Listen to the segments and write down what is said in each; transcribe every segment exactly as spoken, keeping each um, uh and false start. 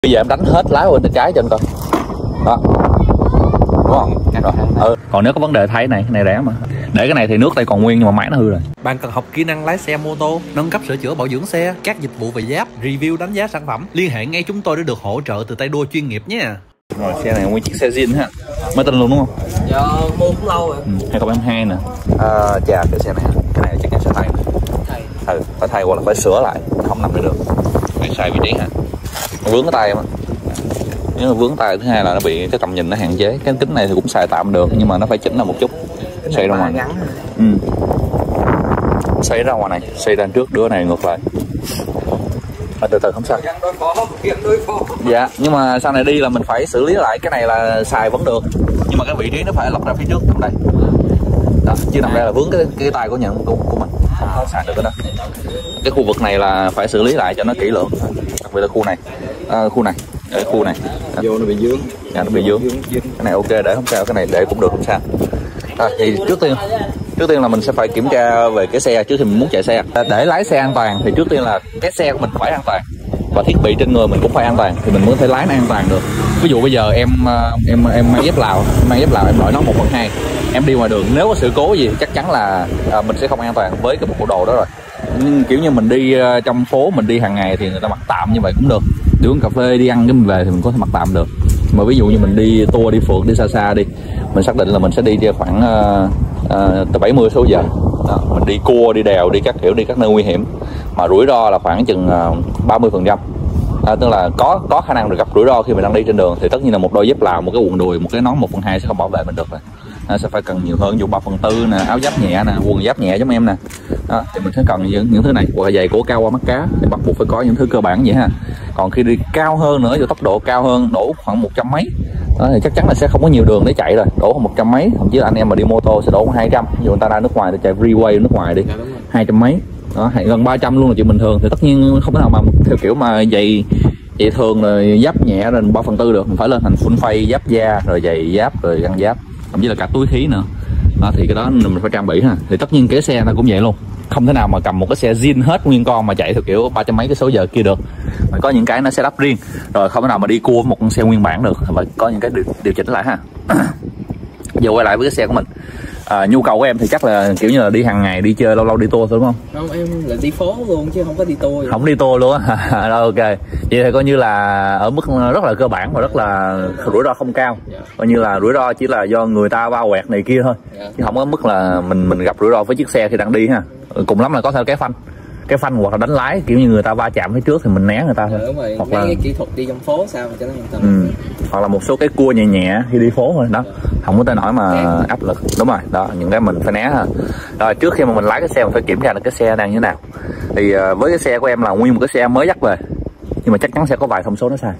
Bây giờ em đánh hết lái bên tay trái cho anh coi. Đó. Đúng không? Rồi. Ừ. Còn nếu có vấn đề thay này, cái này rẻ mà. Để cái này thì nước tay còn nguyên nhưng mà máy nó hư rồi. Bạn cần học kỹ năng lái xe mô tô, nâng cấp sửa chữa bảo dưỡng xe, các dịch vụ về giáp, review đánh giá sản phẩm, liên hệ ngay chúng tôi để được hỗ trợ từ tay đua chuyên nghiệp nhé. Rồi xe này nguyên chiếc xe zin ha. Mới tin luôn đúng không? Dạ mua cũng lâu rồi. Ừ, hai không hai hai nè. À, chà cái xe này, cái này chắc chắn sẽ thay. Thay. Ừ, phải thay hoặc là phải sửa lại, không nằm được. Phải sai vị trí hả? Nó vướng cái tay mà. Nếu mà vướng tay, thứ hai là nó bị cái tầm nhìn nó hạn chế. Cái kính này thì cũng xài tạm được nhưng mà nó phải chỉnh là một chút. Xoay ra ngoài. Ừ. Xoay ra ngoài này, xoay ra trước, đứa này ngược lại. À, từ từ không sao. Dạ, nhưng mà sau này đi là mình phải xử lý lại. Cái này là xài vẫn được, nhưng mà cái vị trí nó phải lật ra phía trước nằm đây. Đó, chứ nằm đây là vướng cái cái tay của nhận của, của mình, không có xài được cái đó. Cái khu vực này là phải xử lý lại cho nó kỹ lưỡng, đặc biệt là khu này, à, khu này, ở khu này. À, vô nó bị dướng. Dạ, nó bị dướng. Cái này ok để không sao, cái này để cũng được không sao. À, thì trước tiên trước tiên là mình sẽ phải kiểm tra về cái xe trước khi mình muốn chạy xe. Để lái xe an toàn thì trước tiên là cái xe của mình phải an toàn và thiết bị trên người mình cũng phải an toàn thì mình mới thể lái nó an toàn được. Ví dụ bây giờ em em em mang dép Lào, mang dép Lào em đội nó một phần hai, em đi ngoài đường nếu có sự cố gì chắc chắn là à, mình sẽ không an toàn với cái bộ đồ đó rồi. Nhưng kiểu như mình đi uh, trong phố mình đi hàng ngày thì người ta mặc tạm như vậy cũng được. Đi uống cà phê đi ăn cái mình về thì mình có thể mặc tạm được. Mà ví dụ như mình đi tour đi phượt đi xa xa đi, mình xác định là mình sẽ đi khoảng uh, uh, tới bảy mươi số giờ. Đó, mình đi cua đi đèo đi các kiểu đi các nơi nguy hiểm mà rủi ro là khoảng chừng uh, ba mươi phần trăm. À, tức là có có khả năng được gặp rủi ro khi mình đang đi trên đường thì tất nhiên là một đôi dép Lào, một cái quần đùi, một cái nón một phần hai sẽ không bảo vệ mình được rồi. À, sẽ phải cần nhiều hơn, dù ba phần tư nè, áo giáp nhẹ nè, quần giáp nhẹ giống em nè. Đó, thì mình sẽ cần những những thứ này, hoặc là giày cổ cao qua mắt cá thì bắt buộc phải có những thứ cơ bản vậy ha. Còn khi đi cao hơn nữa, dù tốc độ cao hơn, đổ khoảng một trăm mấy đó, thì chắc chắn là sẽ không có nhiều đường để chạy rồi, đổ một trăm mấy, thậm chí là anh em mà đi mô tô sẽ đổ hai trăm. Ví dụ người ta ra nước ngoài thì chạy freeway nước ngoài đi hai trăm mấy đó, gần ba trăm luôn là chuyện bình thường. Thì tất nhiên không thể nào mà theo kiểu mà giày vậy thường là giáp nhẹ rồi ba phần tư được, mình phải lên thành full face giáp da rồi giày giáp rồi găng giáp, thậm chí là cả túi khí nữa. Đó, thì cái đó mình phải trang bị ha. Thì tất nhiên cái xe nó cũng vậy luôn, không thể nào mà cầm một cái xe zin hết nguyên con mà chạy theo kiểu ba trăm mấy cái số giờ kia được. Phải có những cái nó setup riêng, rồi không thể nào mà đi cua một con xe nguyên bản được, phải có những cái điều, điều chỉnh lại ha. Giờ quay lại với cái xe của mình. À, nhu cầu của em thì chắc là kiểu như là đi hàng ngày, đi chơi lâu lâu đi tour thôi đúng không? Không, em là đi phố luôn chứ không có đi tour. Không đi tour luôn á. Rồi ok. Vậy thì coi như là ở mức rất là cơ bản và rất là rủi ro không cao. Yeah. Coi như là rủi ro chỉ là do người ta va quẹt này kia thôi. Yeah. Chứ không có mức là mình mình gặp rủi ro với chiếc xe khi đang đi ha. Cùng lắm là có theo cái phanh. Cái phanh hoặc là đánh lái, kiểu như người ta va chạm phía trước thì mình né người ta thôi. Yeah, đúng rồi. Hoặc là cái kỹ thuật đi trong phố sao cho nó an toàn. Ừ. Hoặc là một số cái cua nhẹ nhẹ khi đi phố thôi đó, không có tới nỗi mà yeah. áp lực. Đúng rồi, đó những cái mình phải né ha. Rồi trước khi mà mình lái cái xe mình phải kiểm tra được cái xe đang như thế nào. Thì uh, với cái xe của em là nguyên một cái xe mới dắt về, nhưng mà chắc chắn sẽ có vài thông số nó sai.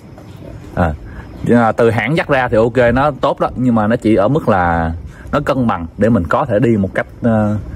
À, từ hãng dắt ra thì ok, nó tốt đó, nhưng mà nó chỉ ở mức là nó cân bằng để mình có thể đi một cách uh,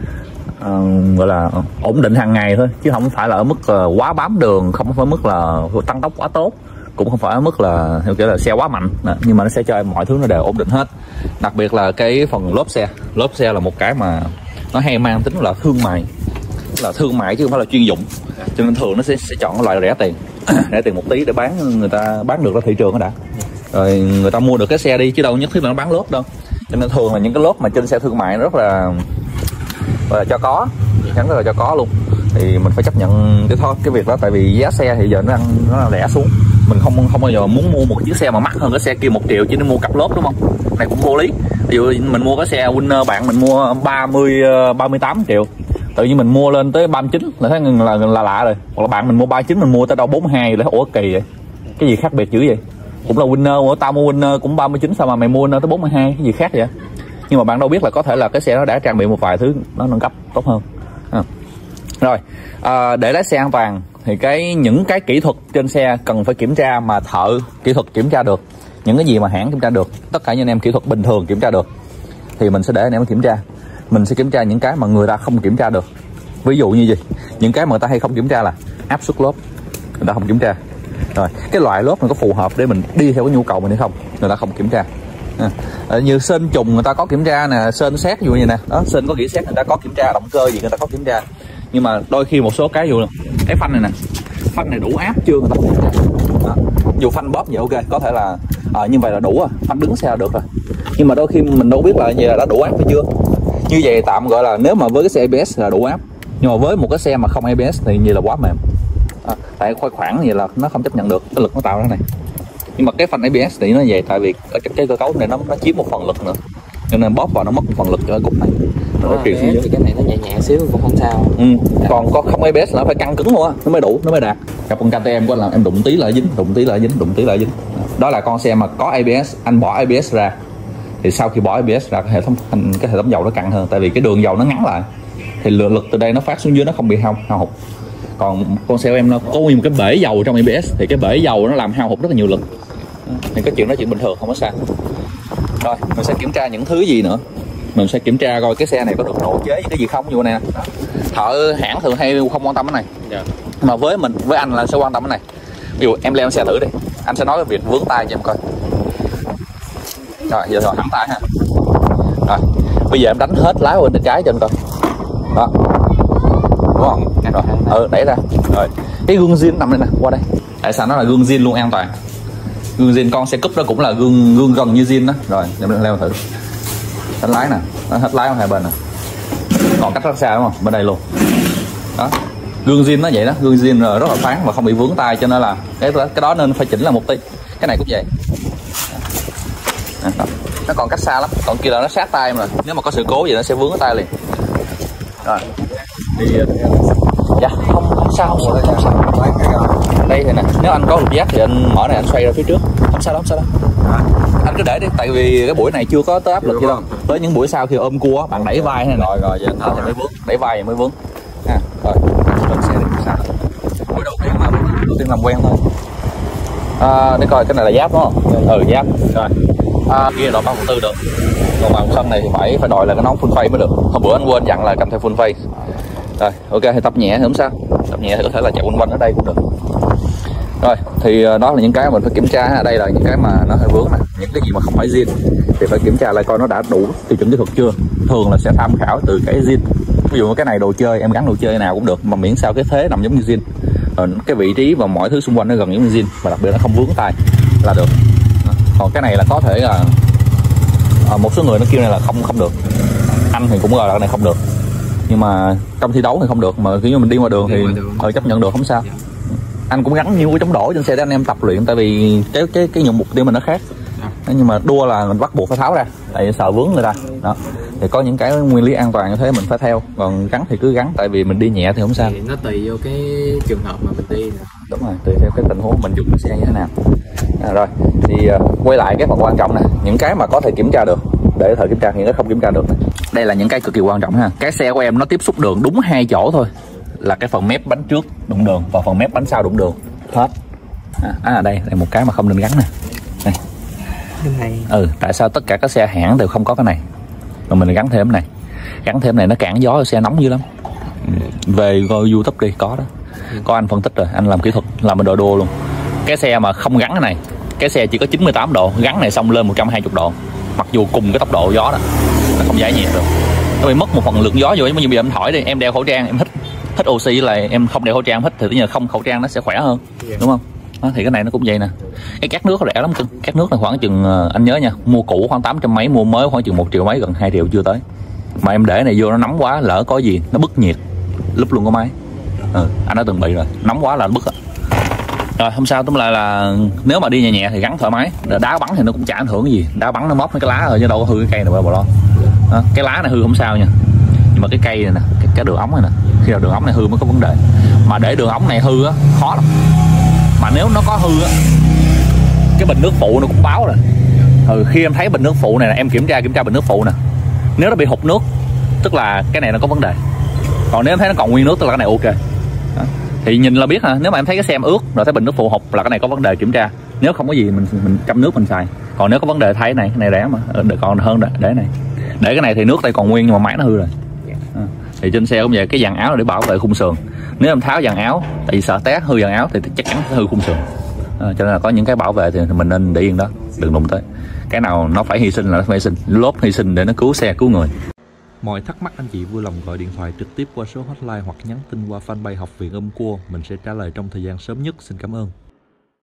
uh, gọi là ổn định hàng ngày thôi, chứ không phải là ở mức uh, quá bám đường, không phải mức là tăng tốc quá tốt, cũng không phải ở mức là theo kiểu là xe quá mạnh đó. Nhưng mà nó sẽ cho em mọi thứ nó đều ổn định hết. Đặc biệt là cái phần lốp xe, lốp xe là một cái mà nó hay mang tính là thương mại, là thương mại chứ không phải là chuyên dụng, cho nên thường nó sẽ, sẽ chọn loại rẻ tiền rẻ tiền một tí để bán, người ta bán được ra thị trường đó đã, rồi người ta mua được cái xe đi, chứ đâu nhất thiết là nó bán lốp đâu. Cho nên thường là những cái lốp mà trên xe thương mại rất là, là cho có, chắn rất là cho có luôn. Thì mình phải chấp nhận cái thôi cái việc đó, tại vì giá xe thì giờ nó đang nó rẻ xuống, mình không không bao giờ muốn mua một chiếc xe mà mắc hơn cái xe kia một triệu chỉ để mua cặp lốp, đúng không? Này cũng vô lý. Ví dụ mình mua cái xe Winner bạn mình mua ba mươi ba mươi tám triệu, tự nhiên mình mua lên tới ba mươi chín là thấy là, là lạ rồi. Hoặc là bạn mình mua ba mươi chín mình mua tới đâu bốn mươi hai là ủa kỳ vậy, cái gì khác biệt dữ vậy? Cũng là Winner, tao mua Winner cũng ba mươi chín sao mà mày mua Winner tới bốn mươi hai, cái gì khác vậy? Nhưng mà bạn đâu biết là có thể là cái xe nó đã trang bị một vài thứ nó nâng cấp tốt hơn. À. Rồi à, để lái xe an toàn thì cái những cái kỹ thuật trên xe cần phải kiểm tra mà thợ kỹ thuật kiểm tra được, những cái gì mà hãng kiểm tra được, tất cả những anh em kỹ thuật bình thường kiểm tra được thì mình sẽ để anh em kiểm tra. Mình sẽ kiểm tra những cái mà người ta không kiểm tra được. Ví dụ như gì? Những cái mà người ta hay không kiểm tra là áp suất lốp, người ta không kiểm tra. Rồi cái loại lốp này có phù hợp để mình đi theo cái nhu cầu mình hay không, người ta không kiểm tra. À, như sên trùng người ta có kiểm tra nè, sên xét ví dụ như nè, đó sên có gỉ xét người ta có kiểm tra, động cơ gì người ta có kiểm tra. Nhưng mà đôi khi một số cái ví dụ cái phanh này nè, phanh này đủ áp chưa người ta không kiểm tra. Đó. Ví dụ phanh bóp vậy ok, có thể là à, như vậy là đủ rồi, phanh đứng xe là được rồi. Nhưng mà đôi khi mình đâu biết là như là đã đủ áp hay chưa. Như vậy tạm gọi là nếu mà với cái xe a bê ét là đủ áp, nhưng mà với một cái xe mà không a bê ét thì như là quá mềm. À, tại khoai khoảng vậy là nó không chấp nhận được cái lực nó tạo ra này. Nhưng mà cái phanh a bê ét thì nó vậy, tại vì cái, cái cơ cấu này nó nó chiếm một phần lực nữa, cho nên bóp vào nó mất một phần lực cho cái cục này. Nó truyền xuống dưới. Cái này nó nhẹ nhẹ xíu cũng không sao. Ừ. Còn có không a bê ét là phải căng cứng luôn á, nó mới đủ, nó mới đạt. Gặp con ca tê em của anh là em đụng tí lại dính, đụng tí lại dính, đụng tí lại dính. Đó là con xe mà có a bê ét, anh bỏ a bê ét ra thì sau khi bỏ a bê ét ra cái hệ thống cái hệ thống dầu nó căng hơn, tại vì cái đường dầu nó ngắn lại thì lượng lực từ đây nó phát xuống dưới nó không bị hao hao hụt. Còn con xe của em nó có nguyên một cái bể dầu trong a bê ét thì cái bể dầu nó làm hao hụt rất là nhiều lực. Thì cái chuyện đó chuyện bình thường, không có sao. Rồi mình sẽ kiểm tra những thứ gì nữa, mình sẽ kiểm tra coi cái xe này có được độ chế với cái gì không. Như nè, thợ hãng thường hay không quan tâm cái này, yeah. Mà với mình với anh là sẽ quan tâm cái này. Ví dụ em leo xe thử đi, anh sẽ nói cái việc vướng tay cho em coi. Rồi giờ rồi thẳng tay ha. Rồi bây giờ em đánh hết lái bên tay trái cho anh coi. Đó, đúng không? Rồi ừ, đẩy ra. Rồi cái gương zin nằm đây nè, qua đây. Tại sao nó là gương zin luôn, an toàn. Gương zin con xe cúp đó cũng là gương gương gần như zin đó. Rồi em leo thử, đánh lái nè, nó hết lái ở hai bên nè, còn cách rất xa đúng không, bên đây luôn. Đó, gương zin nó vậy đó, gương zin rất là thoáng và không bị vướng tay, cho nên là cái cái đó nên phải chỉnh là một tí. Cái này cũng vậy. Đó. Nó còn cách xa lắm, còn kia là nó sát tay mà, nếu mà có sự cố gì nó sẽ vướng cái tay liền. Rồi thì dạ không không sao không sao, không sao. Đây thì nè, nếu anh có lục giác thì anh mở này anh xoay ra phía trước, không sao đâu, không sao đâu. Anh cứ để đi, tại vì cái buổi này chưa có tới áp lực gì đâu. Tới những buổi sau khi ôm cua bạn đẩy vai này rồi rồi vậy đó thì mới vướng, đẩy vai thì mới vướng. Ha, rồi lên xe đi, sao? Buổi đầu tiên mà đầu tiên làm quen thôi. À, để coi cái này là giáp đúng không? Ừ, giáp. Rồi. À, kia đội ba phần tư được. Còn vào sân này thì phải phải đội là cái nón full face mới được. Hôm bữa anh quên dặn là cầm theo full face. Rồi, ok thì tập nhẹ thì không sao. Tập nhẹ thì có thể là chạy quanh quanh ở đây cũng được. Rồi, thì đó là những cái mình phải kiểm tra. Ở đây là những cái mà nó hơi vướng nè, những cái gì mà không phải zin thì phải kiểm tra lại coi nó đã đủ tiêu chuẩn kỹ thuật chưa. Thường là sẽ tham khảo từ cái zin. Ví dụ cái này đồ chơi, em gắn đồ chơi nào cũng được, mà miễn sao cái thế nằm giống như zin, rồi cái vị trí và mọi thứ xung quanh nó gần giống như zin, và đặc biệt nó không vướng tay là được. Còn cái này là có thể là à, một số người nó kêu này là không không được, anh thì cũng gọi là cái này không được, nhưng mà trong thi đấu thì không được, mà kiểu như mình đi ngoài đường thì hơi chấp nhận được, không sao. Anh cũng gắn nhiều cái chống đổ trên xe để anh em tập luyện, tại vì cái cái cái nhiệm mục tiêu mình nó khác. Nhưng mà đua là mình bắt buộc phải tháo ra, tại vì sợ vướng người ta. Đó, thì có những cái nguyên lý an toàn như thế mình phải theo, còn gắn thì cứ gắn, tại vì mình đi nhẹ thì không sao. Thì nó tùy vô cái trường hợp mà mình đi nè. Đúng rồi, tùy theo cái tình huống mình dùng cái xe như thế nào. À, rồi thì uh, quay lại cái phần quan trọng nè, những cái mà có thể kiểm tra được để thời kiểm tra, những cái không kiểm tra được này. Đây là những cái cực kỳ quan trọng ha. Cái xe của em nó tiếp xúc đường đúng hai chỗ thôi, là cái phần mép bánh trước đụng đường và phần mép bánh sau đụng đường hết. À, à đây đây một cái mà không nên gắn nè. Đây. Này. Ừ, tại sao tất cả các xe hãng đều không có cái này mà mình gắn thêm cái này? Gắn thêm này nó cản gió, xe nóng dữ lắm. Về coi YouTube đi, có đó. Có anh phân tích rồi, anh làm kỹ thuật, làm bên đội đua luôn. Cái xe mà không gắn cái này, cái xe chỉ có chín mươi tám độ, gắn này xong lên một trăm hai mươi độ, mặc dù cùng cái tốc độ gió đó, nó không giải nhiệt được, nó bị mất một phần lượng gió vô. Giống như bây giờ em hỏi đi, em đeo khẩu trang, em hít hít oxy là em không đeo khẩu trang hít thì tự nhiên không khẩu trang nó sẽ khỏe hơn, đúng không? Đó, thì cái này nó cũng vậy nè. Cái cát nước nó rẻ lắm cưng, cát nước là khoảng chừng, anh nhớ nha, mua cũ khoảng tám trăm mấy, mua mới khoảng chừng một triệu mấy, gần hai triệu chưa tới. Mà em để này vô nó nóng quá, lỡ có gì nó bức nhiệt lúc luôn có máy. Ừ, anh đã từng bị rồi, nóng quá là nó bức á. Rồi không sao, tóm lại là nếu mà đi nhẹ nhẹ thì gắn thoải mái. Đá bắn thì nó cũng chả ảnh hưởng cái gì, đá bắn nó móc mấy cái lá rồi chứ đâu có hư cái cây nào đâu lo. Đó, cái lá này hư không sao nha, nhưng mà cái cây này nè, cái, cái đường ống này nè, khi nào đường ống này hư mới có vấn đề. Mà để đường ống này hư á khó lắm, mà nếu nó có hư á, cái bình nước phụ nó cũng báo rồi. Ừ, khi em thấy bình nước phụ này nè, em kiểm tra kiểm tra bình nước phụ nè, nếu nó bị hụt nước tức là cái này nó có vấn đề, còn nếu em thấy nó còn nguyên nước tức là cái này ok. Đó, thì nhìn là biết hả, nếu mà em thấy cái xe em ướt rồi thấy bình nước phụ hụt là cái này có vấn đề, kiểm tra. Nếu không có gì mình mình chăm nước mình xài, còn nếu có vấn đề thấy này, cái này rẻ mà, còn hơn để, để này, để cái này thì nước đây còn nguyên nhưng mà máy nó hư rồi. À, thì trên xe cũng vậy, cái dàn áo là để bảo vệ khung sườn. Nếu em tháo dàn áo tại vì sợ té hư dàn áo thì chắc chắn sẽ hư khung sườn. À, cho nên là có những cái bảo vệ thì mình nên để yên đó, đừng đụng tới. Cái nào nó phải hy sinh là nó phải hy sinh, lốp hy sinh để nó cứu xe cứu người. Mọi thắc mắc anh chị vui lòng gọi điện thoại trực tiếp qua số hotline hoặc nhắn tin qua fanpage Học viện ôm cua, mình sẽ trả lời trong thời gian sớm nhất. Xin cảm ơn.